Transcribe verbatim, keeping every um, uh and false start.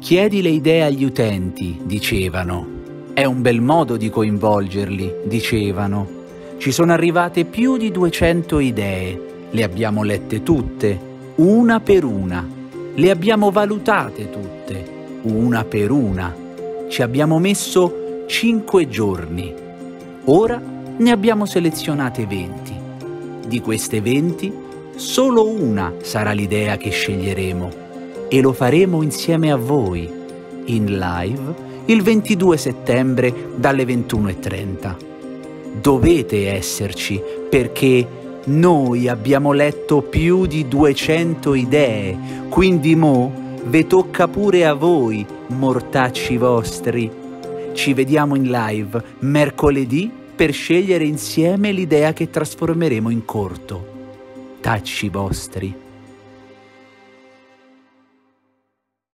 Chiedi le idee agli utenti, dicevano. È un bel modo di coinvolgerli, dicevano. Ci sono arrivate più di duecento idee, le abbiamo lette tutte, una per una. Le abbiamo valutate tutte, una per una. Ci abbiamo messo cinque giorni. Ora ne abbiamo selezionate venti. Di queste venti, solo una sarà l'idea che sceglieremo e lo faremo insieme a voi, in live, il ventidue settembre dalle ventuno e trenta. Dovete esserci perché noi abbiamo letto più di duecento idee, quindi mo ve tocca pure a voi, mortacci vostri. Ci vediamo in live mercoledì per scegliere insieme l'idea che trasformeremo in corto. Tacci vostri.